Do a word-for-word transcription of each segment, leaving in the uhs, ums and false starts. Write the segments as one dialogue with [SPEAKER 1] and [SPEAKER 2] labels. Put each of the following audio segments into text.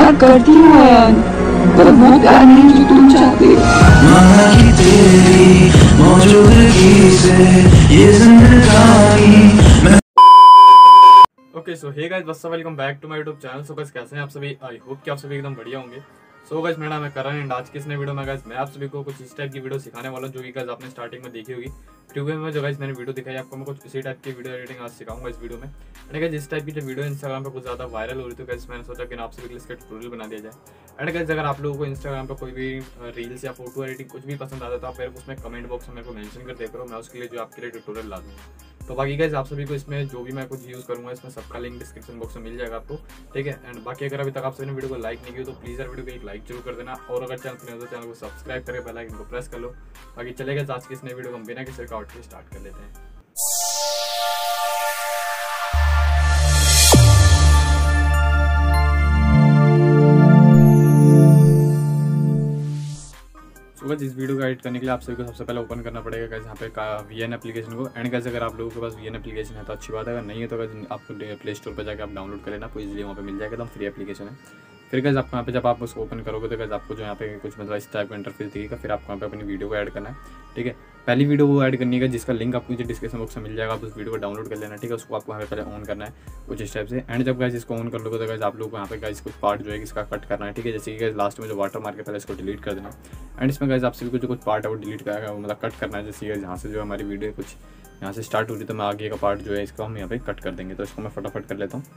[SPEAKER 1] प्यार करती हूँ अयान, पर वो प्यार नहीं जो तुम चाहते हो।
[SPEAKER 2] माना कि तेरी मौजूदगी से ये जिंदगानी।
[SPEAKER 3] Okay so hey guys, what's up, welcome back to my YouTube channel. So guys कैसे हैं आप सभी? आई होप कि आप सभी एकदम बढ़िया होंगे। सो गाइस मेरा नाम है करण एंड आज की इस नई वीडियो में गाइस मैं आप सभी को कुछ इस टाइप की वीडियो सिखाने वाला हूं जो कि गाइस आपने स्टार्टिंग में देखी होगी। प्रीवियस में जो गाइस मैंने वीडियो दिखाई आपको मैं कुछ इसी टाइप की वीडियो एडिटिंग आज सिखाऊंगा इस वीडियो में। एंड गाइस जिस टाइप की जो वीडियो इंस्टाग्राम पे कुछ ज़्यादा वायरल हो रही थी गाइस मैंने सोचा कि आप सभी के लिए इसका ट्यूटोरियल बना दिया जाए। एंड गाइस अगर आप लोगों को इंस्टाग्राम पर कोई भी रील्स या फोटो एडिटिंग कुछ भी पसंद आता है तो आप मेरे को उसमें कमेंट बॉक्स में मेरे को मेंशन कर दिया करो, मैं उसके लिए जो आपके लिए ट्यूटोरियल ला दूँगा। तो बाकी गाइस आप सभी को इसमें जो भी मैं कुछ यूज़ करूँगा इसमें सबका लिंक डिस्क्रिप्शन बॉक्स में मिल जाएगा आपको, ठीक है। एंड बाकी अगर अभी तक आप सभी ने वीडियो को लाइक नहीं किया तो प्लीज़ यार वीडियो को एक लाइक जरूर कर देना, और अगर चैनल पर नहीं हो तो चैनल को सब्सक्राइब करके बेल आइकन को प्रेस कर लो। बाकी चलेगा आज की इस नई वीडियो को हम बिना किसी रुकावट के स्टार्ट कर लेते हैं। तो इस वीडियो को एडिट करने के लिए आप सभी को सबसे पहले ओपन करना पड़ेगा गाइस यहाँ पे का वीएन एप्लीकेशन को। एंड गाइस अगर आप लोगों के पास वीएन एप्लीकेशन है तो अच्छी बात है, अगर नहीं है तो गाइस आपको प्ले स्टोर पर जाकर आप डाउनलोड कर लेना, आपको इजीली वहाँ पे मिल जाएगा, एकदम फ्री एप्लीकेशन है। फिर गाइस आपको यहाँ पे जब आप उसको ओपन करोगे तो गाइस आपको जो यहाँ पे कुछ मतलब इस टाइप का इंटरफेस दिखेगा। फिर आपको यहाँ पे अपनी वीडियो को ऐड करना है, ठीक है। पहली वीडियो वो ऐड करनी है जिसका लिंक आपको नीचे डिस्क्रिप्शन बॉक्स में मिल जाएगा, आप उस वीडियो को डाउनलोड कर लेना, ठीक है। उसको आपको यहाँ पे पहले ऑन करना है कुछ इस टाइप से। एंड जब गाइस इसको ऑन कर लोगे तो गाइस आप लोग को यहाँ पे गाइस कुछ पार्ट जो है इसका कट करना है, ठीक है। जैसे कि गाइस लास्ट में जो वाटर मार्क है पहले इसको डिलीट कर देना। एंड इसमें गाइस आप सभी को जो कुछ पार्ट है वो डिलीट करेगा मतलब कट करना है। जैसे यहाँ से जो हमारी वीडियो कुछ यहाँ से स्टार्ट हो रही है तो मैं आगे का पार्ट जो है इसको हम यहाँ पे कट कर देंगे। तो इसको मैं फटाफट कर लेता हूँ।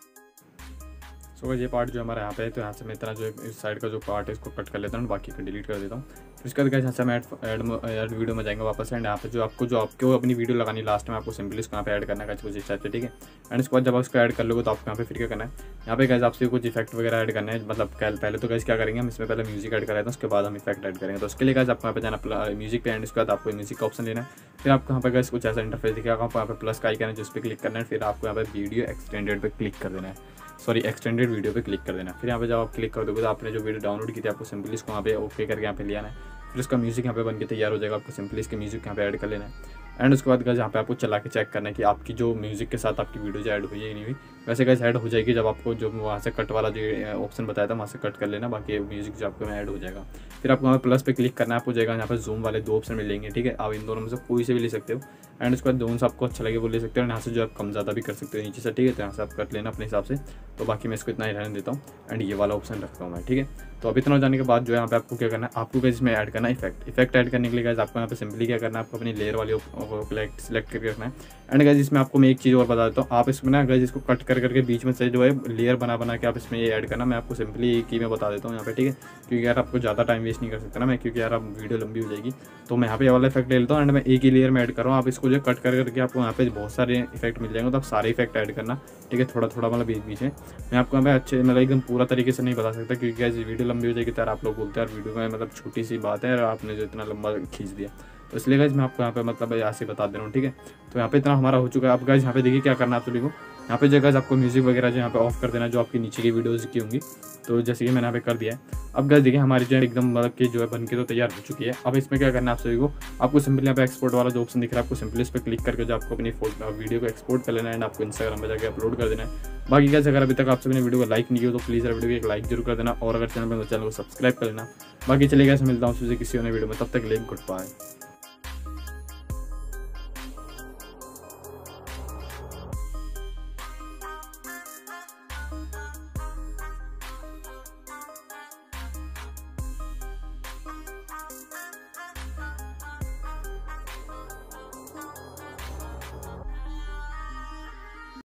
[SPEAKER 3] सो so, ये पार्ट जो हमारा यहाँ पे है तो यहाँ से मैं इतना जो इस साइड का जो पार्ट है इसको कट कर लेता हूँ, बाकी को डिलीट कर देता हूँ। फिर उसके बाद यहाँ से हम ऐड ऐड वीडियो में जाएंगे वापस। एंड यहाँ पे जो आपको जो आपको अपनी वीडियो लगानी लास्ट में आपको सिंपली इसको यहाँ पे ऐड करना है कुछ इस टाइप से, ठीक है। एंड उसके बाद जब आप उसको ऐड कर लोगे तो आपको यहाँ पे फिर क्या करना है, यहाँ पे गाइस आपसे कुछ इफेक्ट वगैरह ऐड करना है। मतलब पहले तो गाइस क्या करेंगे हम इसमें पहले म्यूजिक ऐड कर लेते हैं, उसके बाद हम इफेक्ट ऐड करेंगे। तो उसके लिए गाइस आपको यहाँ पे जाना म्यूजिक पे। एंड उसके बाद आपको म्यूजिक का ऑप्शन लेना है। फिर आपको यहाँ पे गाइस कुछ ऐसा इंटरफेस दिखेगा, आपको यहाँ पे प्लस का आइकन है जिस पर क्लिक करना है। फिर आपको यहाँ पे वीडियो एक्सटेंडेड पे क्लिक कर देना है, सॉरी एक्सटेंडेड वीडियो पे क्लिक कर देना। फिर यहाँ पे जब आप क्लिक कर दोगे तो आपने जो वीडियो डाउनलोड की थी आपको सिंपली इसको यहाँ पे ओके करके यहाँ पे ले आना है। फिर उसका म्यूजिक यहाँ पे बन के तैयार हो जाएगा, आपको सिंपली इसके म्यूजिक यहाँ पे ऐड कर लेना है। एंड उसके बाद गाइस यहाँ पे आपको चला के चेक करना है कि आपकी जो म्यूजिक के साथ आपकी वीडियो जो ऐड हुई है नहीं हुई। वैसे गाइस ऐड हो जाएगी जब आपको जो वहाँ से कट वाला जो ऑप्शन बताया था वहाँ से कट कर लेना, बाकी म्यूजिक जो आपको ऐड हो जाएगा। फिर आपको वहाँ पे प्लस पे क्लिक करना है, आपको जाएगा यहाँ पे जूम वाले दो ऑप्शन मिलेंगे, ठीक है। आप इन दोनों में से कोई से भी ले सकते हो। एंड उसके बाद दोनों से आपको अच्छा लगे वो ले सकते हो। यहाँ से जो आप कम ज़्यादा भी कर सकते हो नीचे से, ठीक है। तो यहाँ से आप कर लेना अपने हिसाब से। तो बाकी मैं इसको इतना ही रहने देता हूँ एंड ये वाला ऑप्शन रखता हूँ मैं, ठीक है। तो अब इतना हो जाने के बाद जो है यहाँ पे आपको क्या करना है, आपको गाइस इसमें ऐड करना है इफेक्ट। इफेक्ट ऐड करने के लिए गाइस आपको यहाँ पे सिंपली क्या करना है, आपको अपनी लेयर वाली सिलेक्ट करके रखना है। एंड गाइस इसमें आपको मैं एक चीज़ और बता देता हूँ, आप इसमें ना गाइस इसको कट कर करके बीच में से जो है लेयर बना बना के आप इसमें ये ऐड करना। मैं आपको सिंपली एक ही में बता देता हूँ यहाँ पे, ठीक है। क्योंकि यार आपको ज़्यादा टाइम वेस्ट नहीं कर सकता ना मैं, क्योंकि यार आप वीडियो लंबी हो जाएगी। तो मैं यहाँ पे ये वाला इफेक्ट ले लेता हूँ एंड मैं एक ही लेयर में ऐड कर रहा हूँ। आप इसको जो कट कर करके आपको यहाँ पे बहुत सारे इफेक्ट मिल जाएंगे, तो आप सारे इफेक्ट ऐड करना, ठीक है। थोड़ा थोड़ा मतलब बीच बीच में मैं आपको यहाँ पे अच्छे मतलब एकदम पूरा तरीके से नहीं बता सकता क्योंकि गाइस वीडियो लंबी हो जाएगी। तो यार आप लोग बोलते हैं यार वीडियो में मतलब छोटी सी बात है और आपने जो इतना लंबा खींच दिया, तो इसलिए गाइस मैं आपको यहाँ पे मतलब ऐसे बता दे रहा हूँ, ठीक है। तो यहाँ पे इतना हमारा हो चुका है। अब गाइस यहाँ पे देखिए क्या करना है आप सभी को, यहाँ पे जो गाइस आपको म्यूजिक वगैरह जो यहाँ पे ऑफ कर देना जो आपकी नीचे की वीडियोज़ की होंगी। तो जैसे कि मैंने यहाँ पे कर दिया है। अब गाइस देखिए हमारी जो है एकदम मतलब कि जो है बन के तो तैयार हो चुकी है। अब इसमें क्या करना है आप सभी को, आपको सिंपली यहाँ पे एक्सपोर्ट वाला जो ऑप्शन दिख रहा है आपको सिंपली इस पर क्लिक करके जो आपको अपनी फोटो वीडियो को एक्सपोर्ट कर लेना है एंड आपको इंस्टाग्राम में जाकर अपलोड कर देना है। बाकी गाइस अगर अभी तक आप सभी ने वीडियो को लाइक नहीं किया तो प्लीज़ वीडियो को एक लाइक जरूर कर देना, और अगर चैनल पर चैनल को सब्सक्राइब कर लेना। बाकी चलिए गाइस मिलता हूँ किसी और नए वीडियो में, तब तक के लिए गुड बाय।